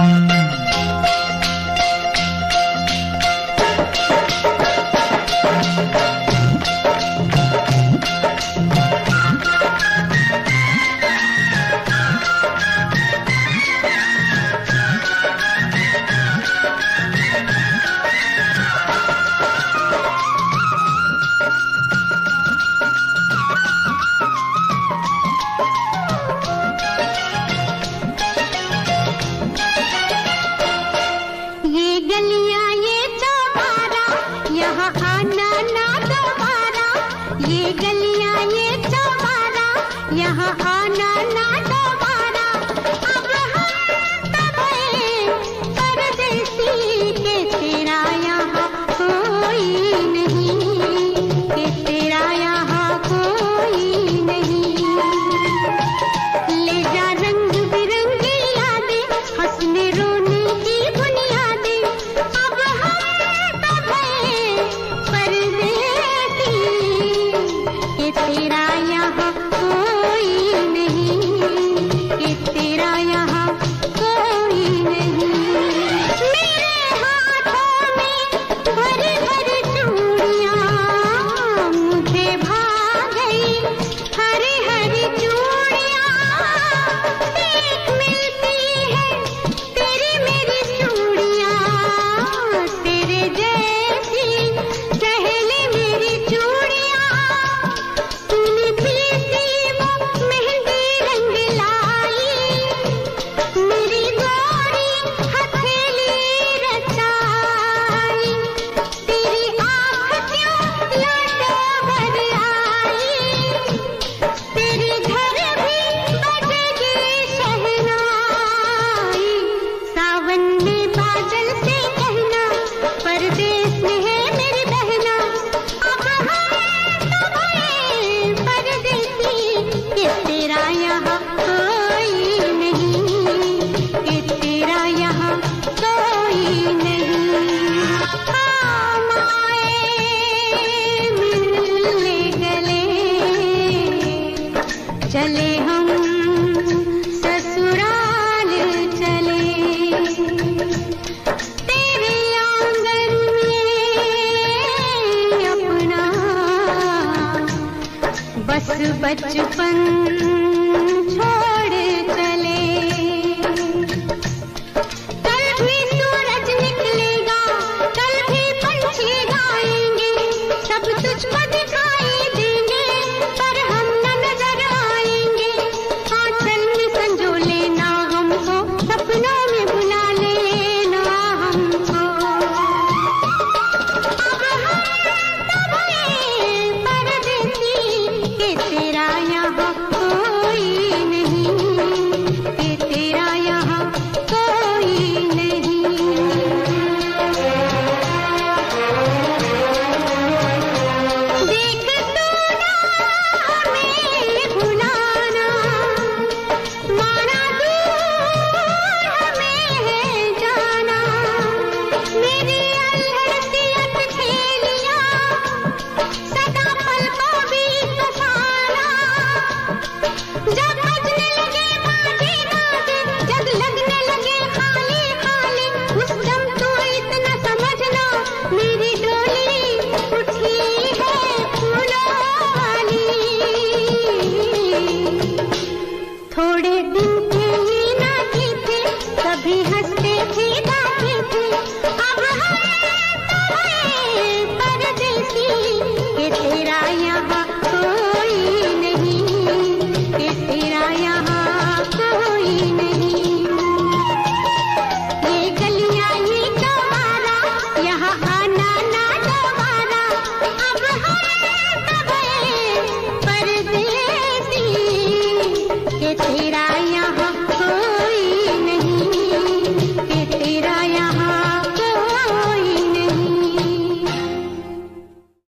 बचपन छोड़ चले, कल भी सूरज निकलेगा, कल भी पंछी गाएंगे, सब तुझको दिखाई देंगे, पर हम न नजर आएंगे। आंचल में संजो लेना हमको, सपनों में बुला लेना हमको। अब हम सब परदेसी के तेरा यहाँ कोई नहीं, के तेरा यहाँ कोई नहीं। देख तू ना हमें भुलाना, माना दूर हमें जाना, मेरी अल्हड़ती अटखेलियाँ सदा पलकों बीच बसाना। जब बजने लगे बाजे बाजे, जब लगने लगे खाली खाली, उस दम तो इतना समझना, मेरी डोली उठी है फूलों वाली। थोड़े दिन थे ये नाते थे, कभी हंसते थे गाते थे, अब हम तो परदेसी के तेरा यहाँ कोई नहीं, के तेरा यहाँ कोई नहीं। ये गलियाँ ये तुम्हारा, यहाँ आना ना दोबारा, अब हम तो परदेसी के तेरा